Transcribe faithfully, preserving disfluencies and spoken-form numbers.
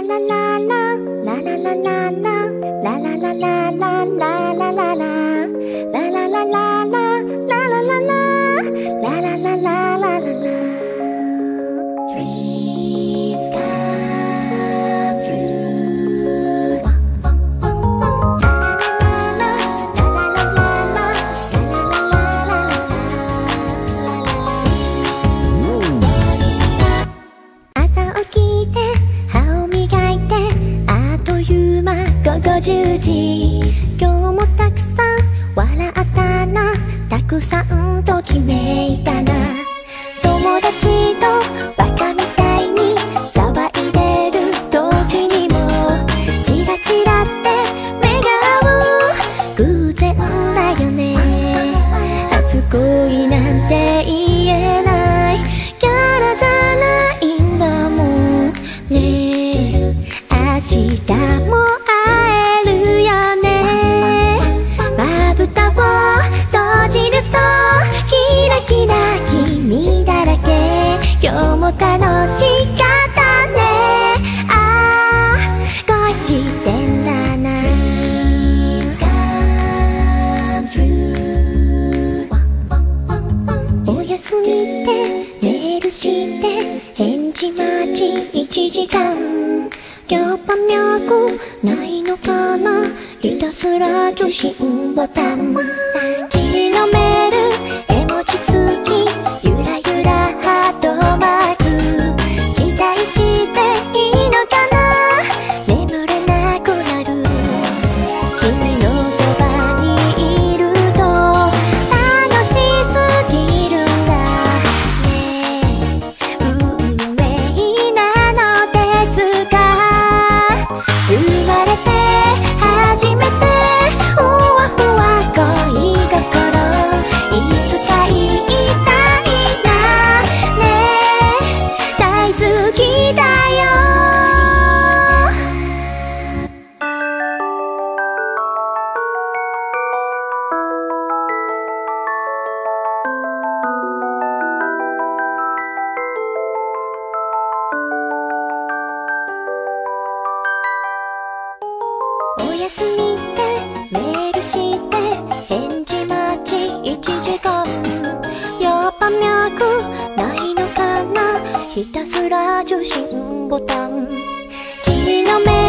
ごじゅうじ、今日もたくさん笑ったな、たくさんときめいたな。友達とバカみたいに騒いでる時にもチラチラって目が合う、偶然だよね。初恋なんて言えないキャラじゃないんだもんね。明日もキラ君だらけ、今日も楽しかったね。ああ恋してんだな。おやすみってメールして返事待ちいちじかん、やっぱ脈ないのかな、ひたすら受信ボタン。君のメール絵文字付きゆらゆらハートマーク、期待していいのかな、眠れなくなる。君のそばにいると楽しすぎるんだね。運命なのですか、生まれて初めてふわふわ恋心、おやすみってメールして返事待ちいちじかん、やっぱ脈ないのかな、ひたすら受信ボタン。君のメール